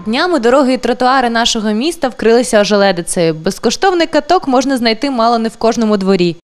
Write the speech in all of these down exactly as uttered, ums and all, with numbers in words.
Днями дороги і тротуари нашого міста вкрилися ожеледицею. Безкоштовний каток можна знайти мало не в кожному дворі.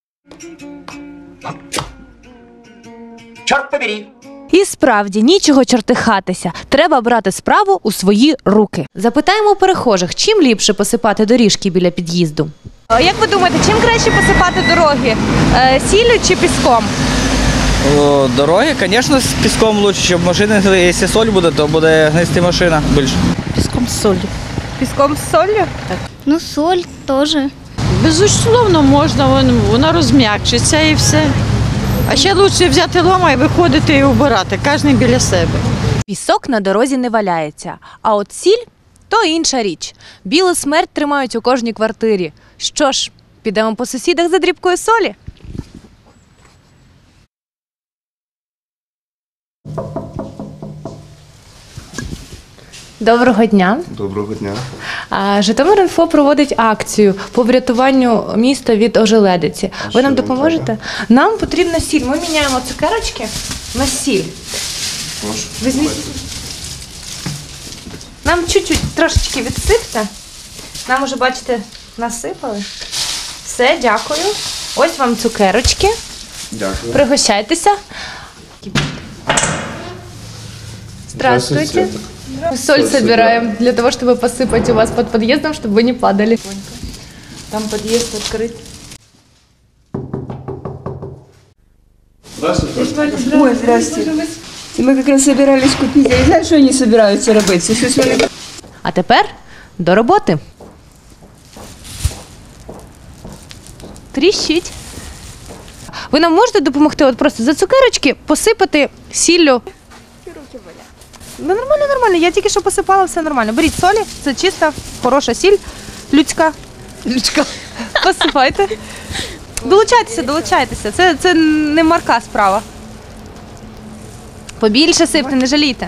Чорт побери! І справді, нічого чортихатися. Треба брати справу у свої руки. Запитаємо у перехожих, чим ліпше посипати доріжки біля під'їзду. Як ви думаєте, чим краще посипати дороги? Сіллю чи піском? Дороги, звісно, з піском краще, щоб машини, якщо соль буде, то буде гнисти машина більше. Піском з солью. Піском з солью? Так. Ну, соль теж. Безусловно, можна, вона розм'якшиться і все. А ще краще взяти лома і виходити і убирати, кожен біля себе. Пісок на дорозі не валяється, а от сіль – то інша річ. Білу смерть тримають у кожній квартирі. Що ж, підемо по сусідах за дрібкою солі? Доброго дня. Доброго дня. Житомир.Інфо проводить акцію по врятуванню міста від ожеледиці. А Ви нам що вам допоможете? треба? Нам потрібна сіль. Ми міняємо цукерочки на сіль. Прошу. Візьміть. Нам чуть-чуть трошечки відсипте. Нам уже, бачите, насипали. Все, дякую. Ось вам цукерочки. Дякую. Пригощайтеся. Здравствуйте. Здравствуйте. Мы соль собираем для того, чтобы посыпать у вас под подъездом, чтобы вы не падали. Там подъезд открыт. Здравствуйте. Ой, здрасте. Мы как раз собирались купить. Я не знаю, что они собираются робить. Це щось вони... А тепер до роботи. Тріщить. Ви нам можете допомогти от просто за цукерочки посипати сіллю? Ну, нормально, нормально. Я тільки що посипала, все нормально. Беріть солі, це чиста, хороша сіль, людська. Людська. Посипайте. Долучайтеся, долучайтеся. Це, це не марка справа. Побільше сипте, не жалійте.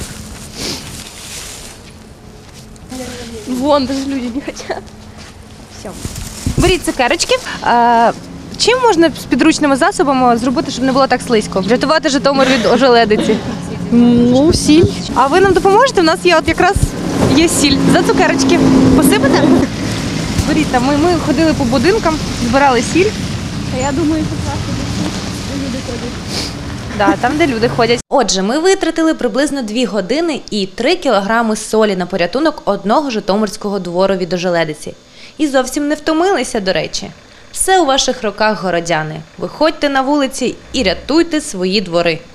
Вон, даже люди не хотят. Все. Беріть цукерочки. А, чим можна з підручними засобами зробити, щоб не було так слизько? Врятувати Житомир від ожеледиці? Ну, сіль. А ви нам допоможете? У нас є от якраз є сіль. За цукерочки. Посипете? Беріть там. Ми, ми ходили по будинкам, збирали сіль. А я думаю, що краще де люди ходять. Да, там, де люди ходять. Отже, ми витратили приблизно дві години і три кілограми солі на порятунок одного житомирського двору від ожеледиці. І зовсім не втомилися, до речі. Все у ваших руках, городяни. Виходьте на вулиці і рятуйте свої двори.